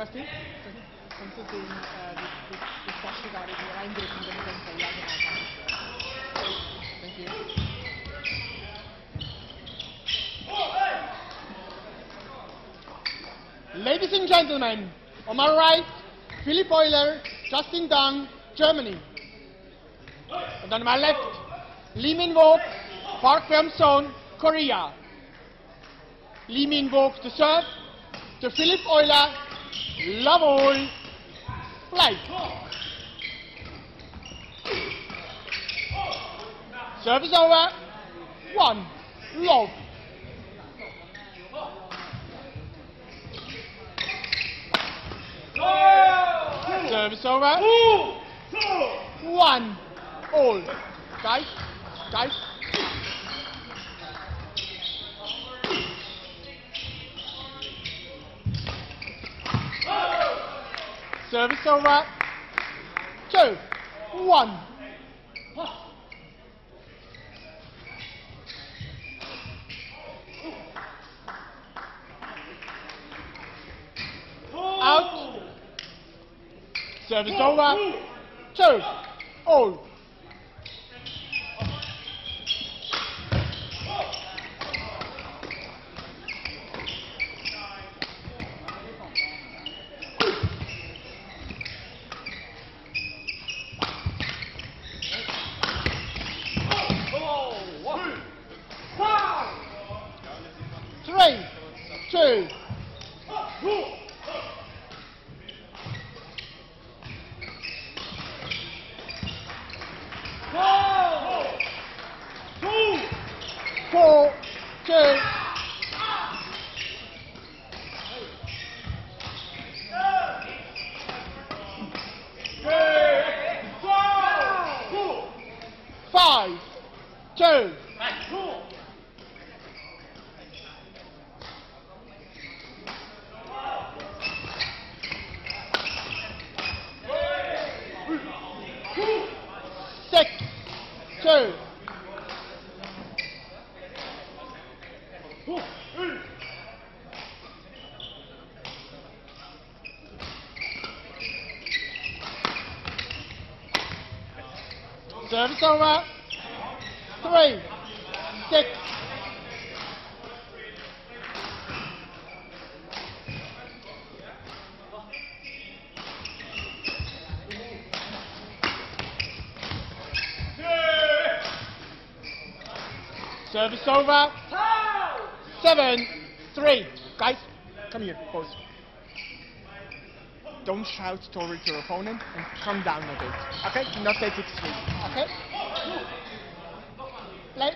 Basti? Kannst du die Flasche da reindrücken, damit dann ja, genau. Thank you. Ladies and gentlemen, on my right, Philipp Euler, Justin Dang, Germany. And on my left, Lee Min-wook, Park Byeom-son, Korea. Lee Min-wook to serve, to Philipp Euler, love all, flight. Service over, 1, love. Service over, 1, all. Guys. Service over, 2, 1. Out. Service over, 2, all. Three, 2. Four, 2. Five, 2. 6, 2. Service over, 3, 6. Service over, 7, 3. Guys, come here, pose. Don't shout towards your opponent and come down a bit. Okay? Do not take it extreme. Okay? Play.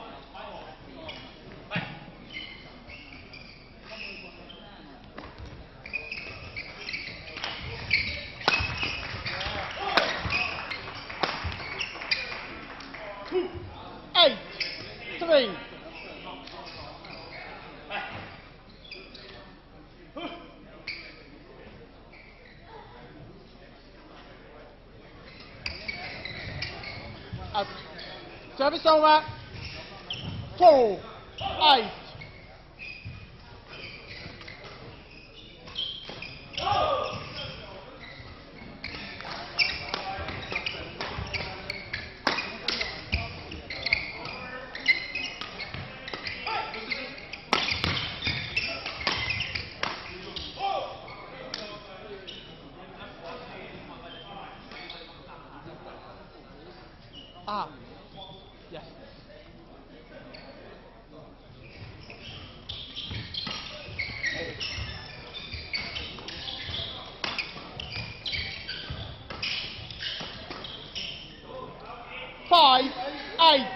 Eight, 3. Up. Service over, 4, 8. Ah, yes. Five, 8.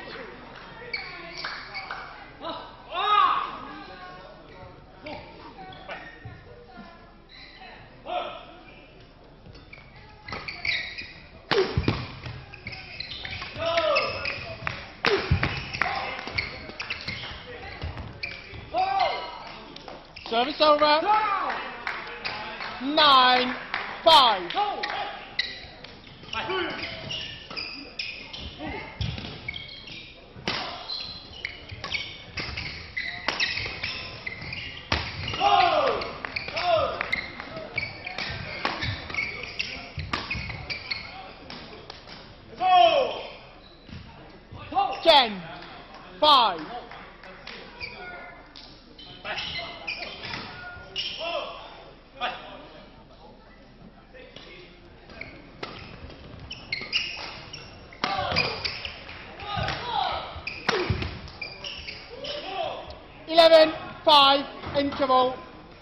Service over, 9, 5. 10, 5. Eleven, 5, interval.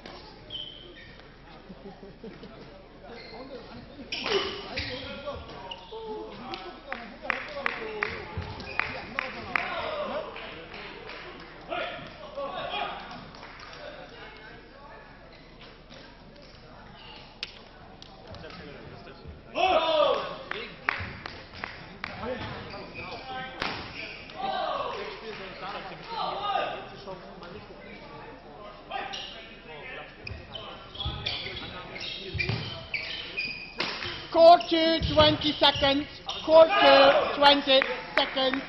Quarter 20 seconds. Quarter 20 seconds.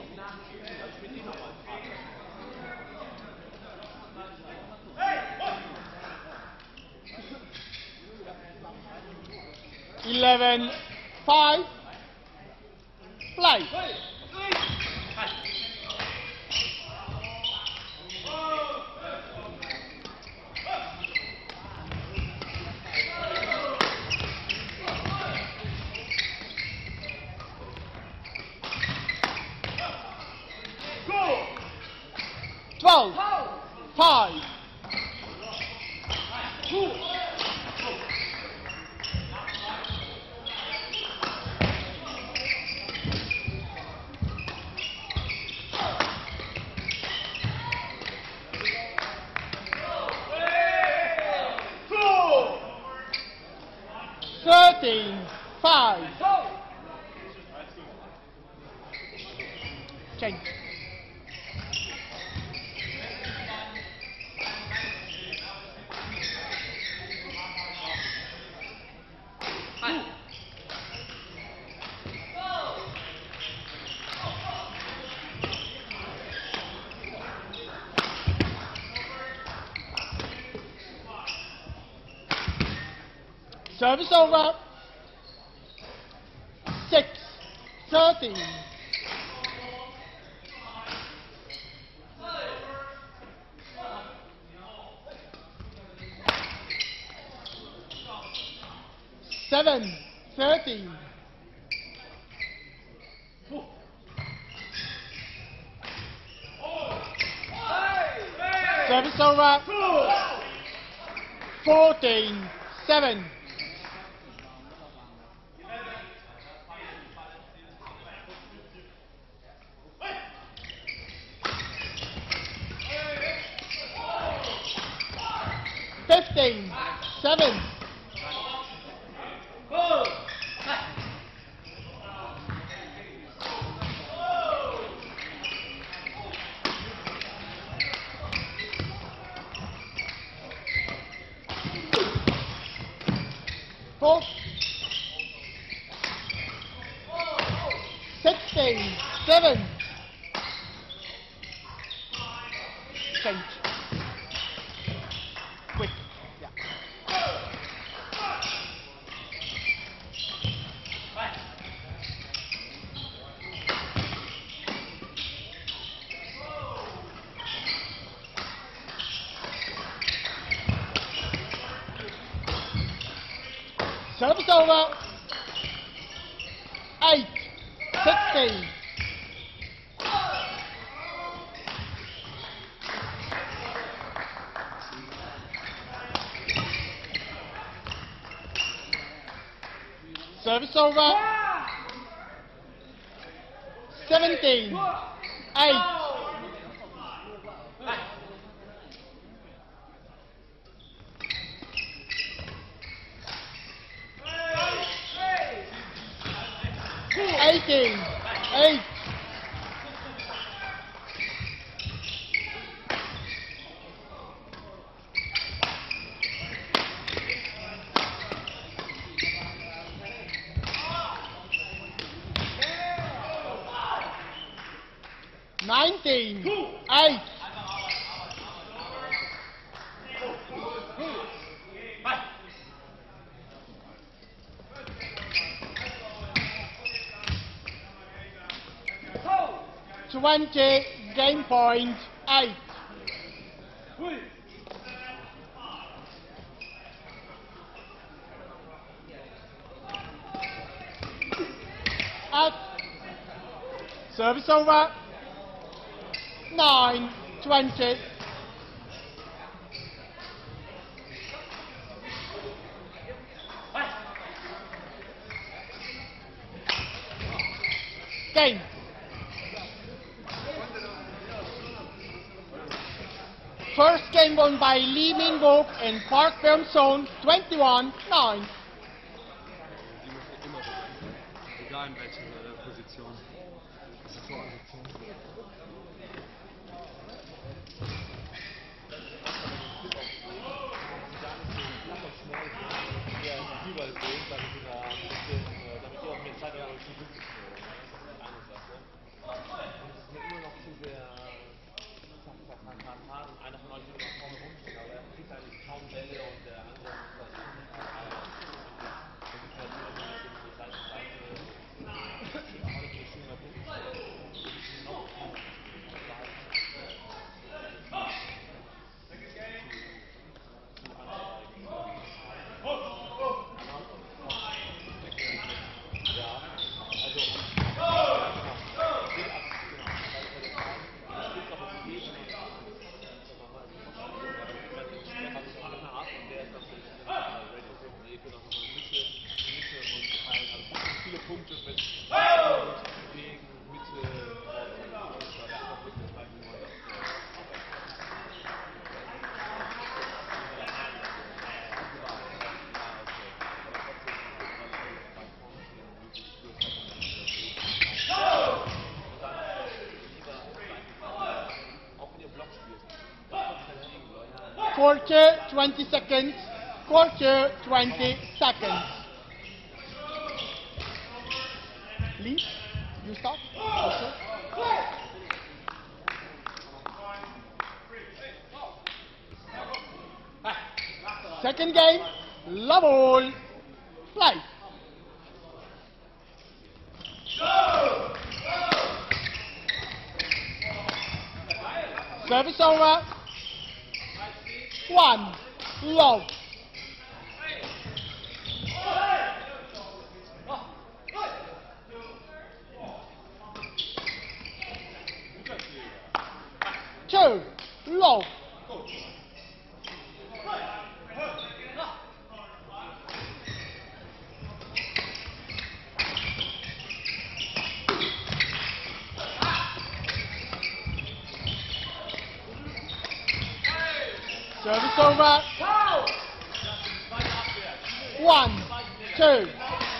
Eleven, 5. Play. Go! 12, 5. 13, 5. Change. Service over. 6, 13. Seven, 13. Service over. 14, 7. Fifteen, 7. Four. 16, 7. Change. Quick. Yeah. Service over. 8, 16. Service over. 17, 8. Eighteen, 8. Nineteen, 8. 20, game point 8. Out. Service over. 9, 20. Game. First game won by Lee Min-wook and Park Beom-soon, 21-9. Egal in welcher Position. Das ist Torposition. Einer von euch will immer vorne rumstehen, aber er kriegt eigentlich kaum Bälle und der andere muss das Punkte mit gegen Mitte Quarter, 20 seconds. Quarter, 20 seconds. Lee, you start. Also. Second game, love all. Play. Service over. 1, love. Two, low. Service over. 1, 2.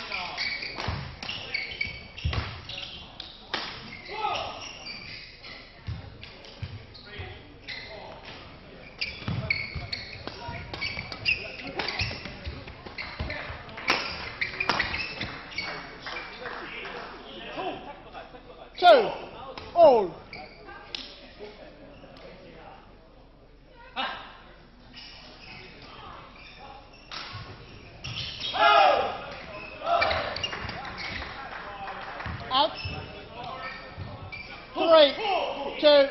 Two, all. Out. 3, 2.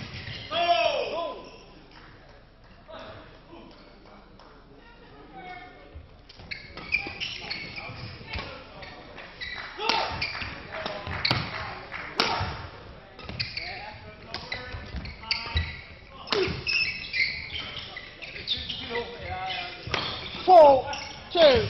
Four, 2.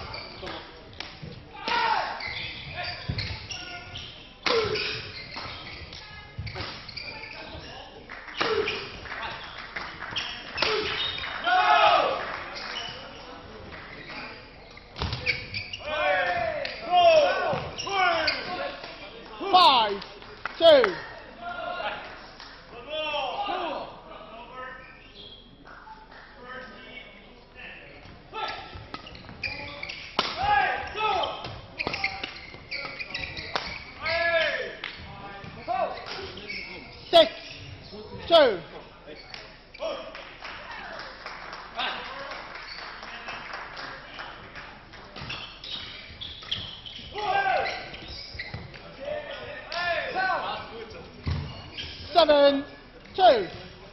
Five, 2. Six, 2. 7-2.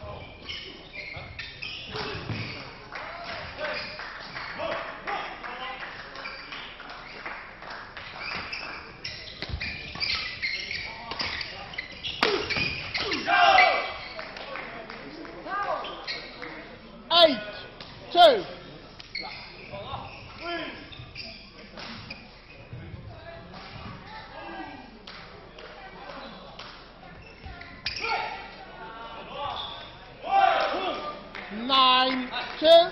Eight, two. Nine, two.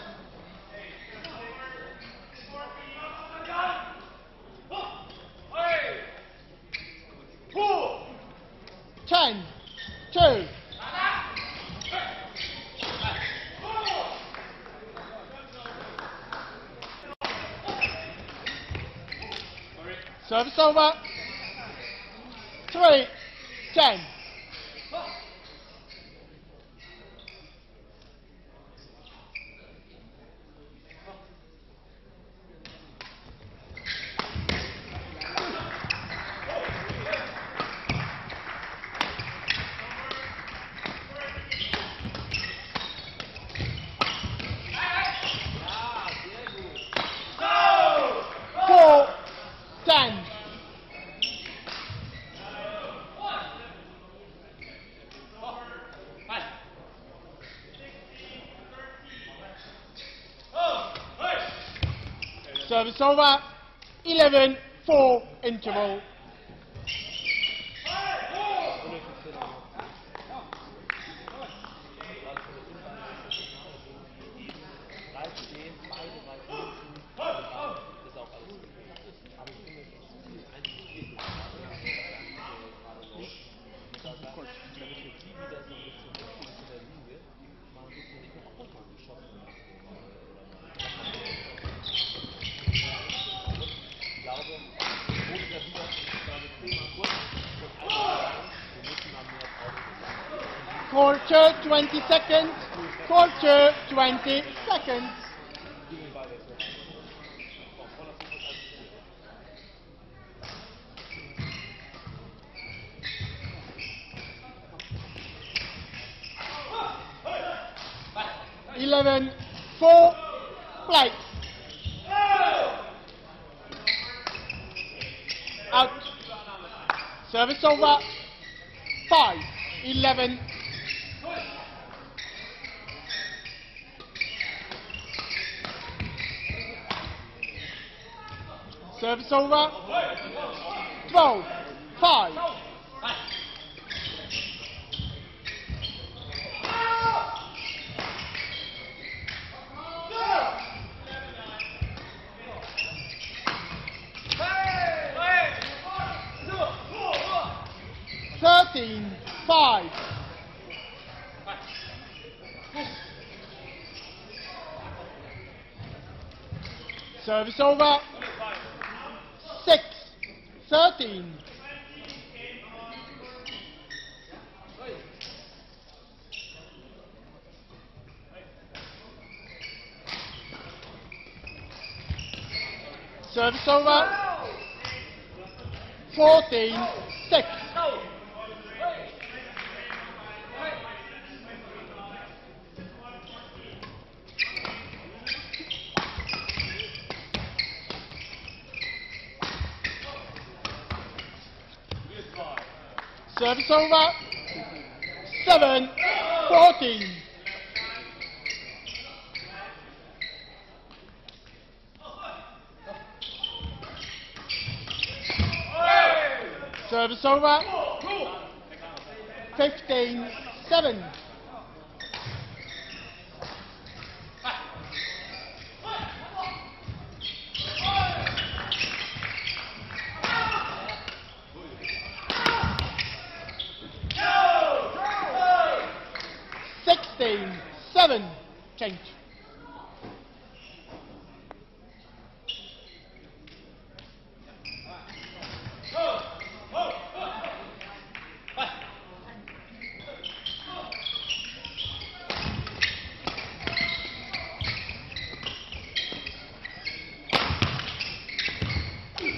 10, 2. Service over. 3, 10. Four, 10. Service over. 11-4 interval. Quarter 20 seconds. Quarter 20 seconds. Eleven, 4, play. Out. Service over. 5, 11. Service over. 12, 5. Thirteen, 5. Service over. 6, 13. Service over. 14, 6. Service over. 7, 14. Service over. 15, 7. Seven, change.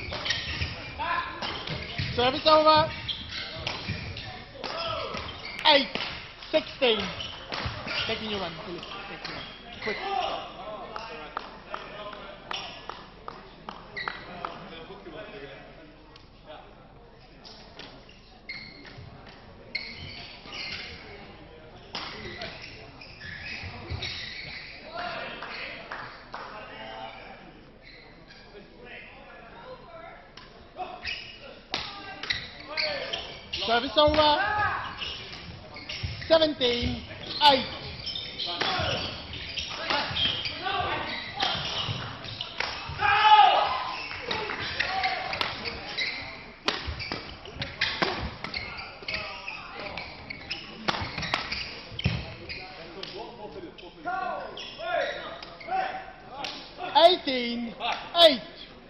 Service over. 8, 16. Take the new one, Philip. Take the new one. Quick. Service over. 17, 8.18, 8.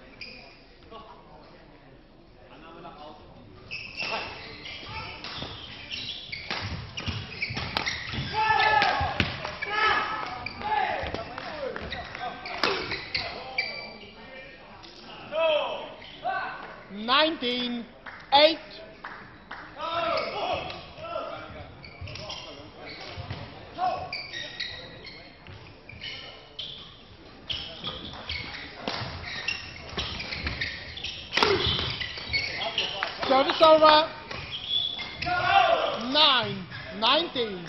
Nineteen, 8. Service over. 9, 19.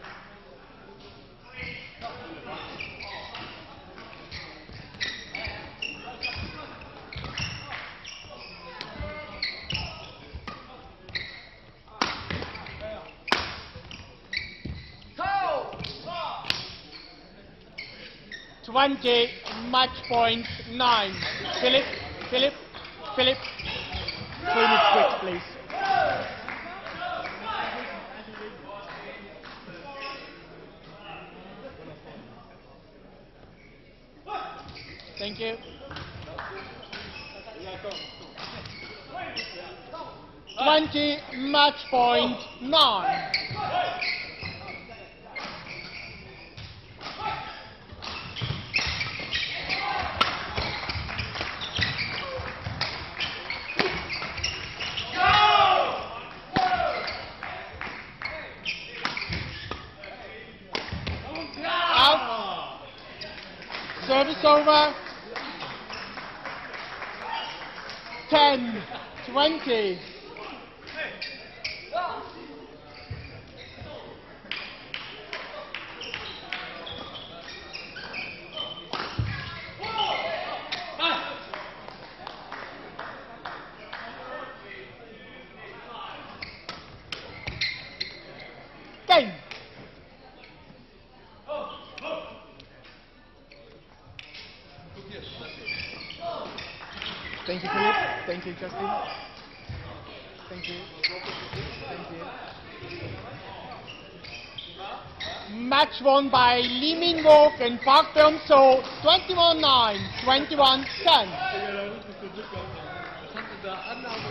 Match point 9. Philip, Philip, Philip. Finish quick, please. Thank you. 20, match point 9. Service over. 10, 20. Game. Thank you, Philip. Thank you, Justin. Thank you. Thank you. Match won by Lee Min-wook and Park Beom-so, 21-9, 21-10.